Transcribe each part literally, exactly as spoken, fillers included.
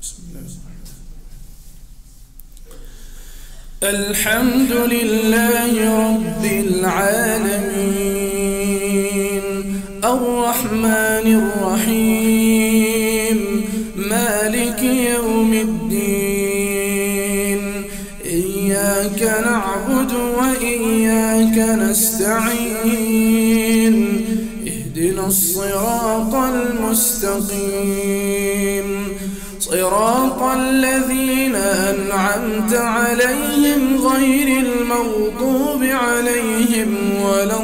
الحمد لله رب العالمين الرحمن الرحيم مالك يوم الدين إياك نعبد وإياك نستعين اهدنا الصراط المستقيم صراط الذين أنعمت عليهم غير المغضوب عليهم ولا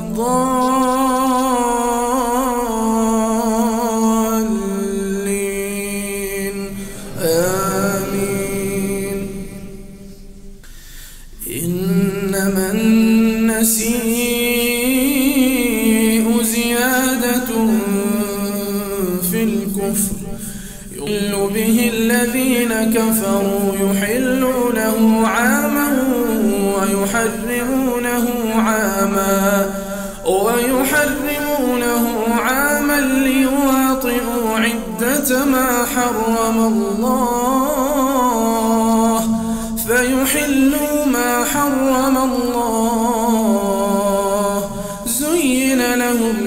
الضالين آمين. إنما النسيء زيادة في الكفر يضل به الذين كفروا يحلونه عاما ويحرمونه عاما ويحرمونه عاما ليواطئوا عدة ما حرم الله فيحلوا ما حرم الله زين لهم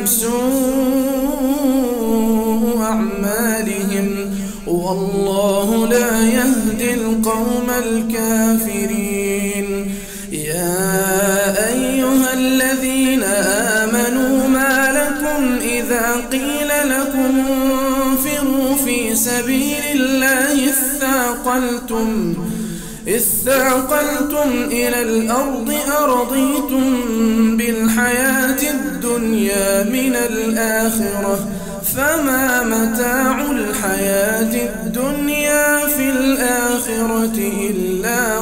سوء أعمالهم والله لا يهدي القوم الكافرين. يا أيها الذين آمنوا ما لكم إذا قيل لكم انفروا في سبيل الله اثاقلتم اثاقلتم إلى الأرض أرضيتم بالحياة الدنيا من الآخرة فما متاع الحياة الدنيا في الآخرة إلا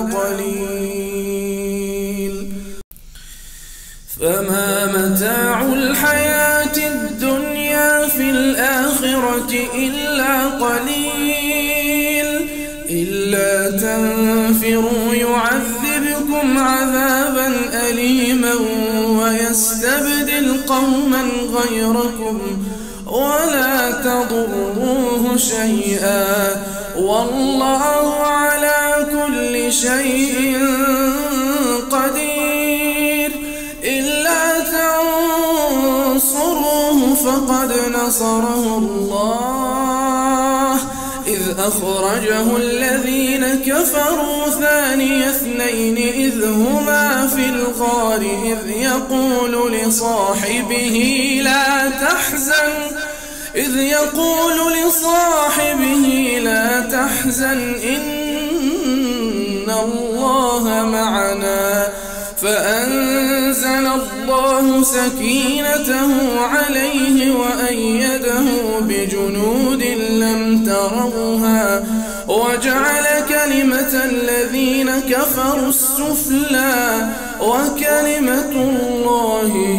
قليل فما متاع الحياة الدنيا في الآخرة إلا قليل إلا تنفروا يعذبكم عذابا أليما ويستبدل قوما غيركم ولا تضروه شيئا والله على كل شيء قدير. إلا تنصروه فقد نصره الله إذ أخرجه الذين كفروا ثاني اثنين إذ هما في الغار إذ يقول لصاحبه لا تحزن إذ يقول لصاحبه لا تحزن إن الله معنا فأنزل الله سكينته عليه وأيده بجنود لم تروها وجعل كلمة الذين كفروا السفلى وكلمة الله